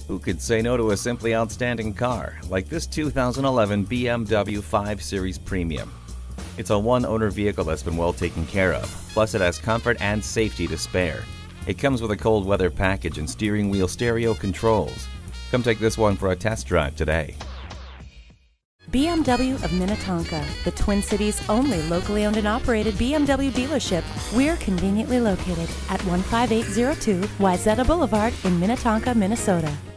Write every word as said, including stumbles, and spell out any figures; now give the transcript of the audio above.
Who could say no to a simply outstanding car like this two thousand eleven B M W five series Premium? It's a one-owner vehicle that's been well taken care of, plus it has comfort and safety to spare. It comes with a cold weather package and steering wheel stereo controls. Come take this one for a test drive today. B M W of Minnetonka, the Twin Cities' only locally owned and operated B M W dealership. We're conveniently located at one five eight zero two Wayzata Boulevard in Minnetonka, Minnesota.